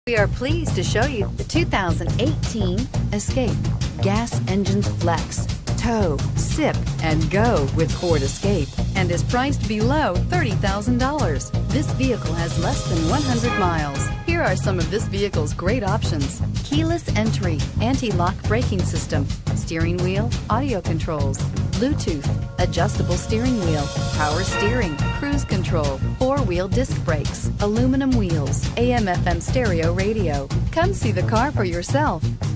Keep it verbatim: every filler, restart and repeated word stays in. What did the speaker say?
We are pleased to show you the two thousand eighteen Escape. Gas engines flex, tow, sip, and go with Ford Escape, and is priced below thirty thousand dollars. This vehicle has less than one hundred miles. Here are some of this vehicle's great options: keyless entry, anti-lock braking system, steering wheel audio controls, Bluetooth, adjustable steering wheel, power steering, cruise control, four-wheel disc brakes, aluminum wheels, A M F M stereo radio. Come see the car for yourself.